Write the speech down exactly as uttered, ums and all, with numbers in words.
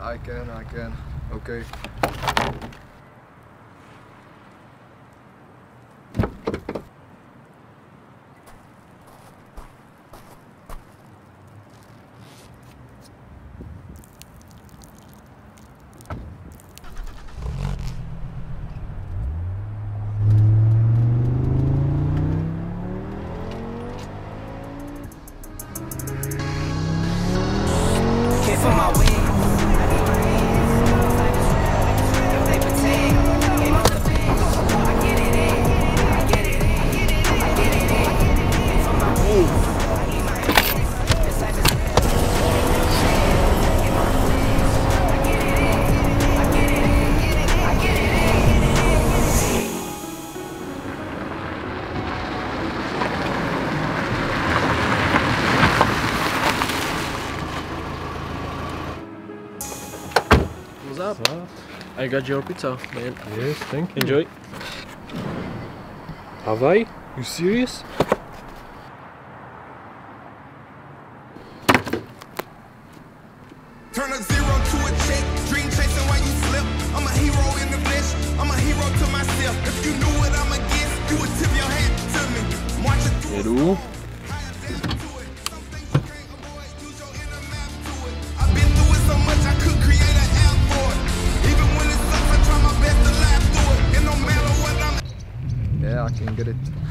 I can, I can. Okay. For my wings, they pretend, ain't no defense. I get it in, I get it in, I get it in. For my wings, I need my hands. This life is real. Get my wings, I get it in, I get it in, I get it in. What's up? Huh? I got your pizza, man. Yes, thank you. Enjoy. Have I? You serious? Turn a zero to a check, dream chasing while you slip. I'm a hero in the flesh, I'm a hero to myself. If you knew what I'm against, you would tip your hat to me. Marching through Et d'où? I've been through it so much I could create an app for it. Even when it sucks, I try my best to laugh through it. And no matter what I'm Yeah, I can get it.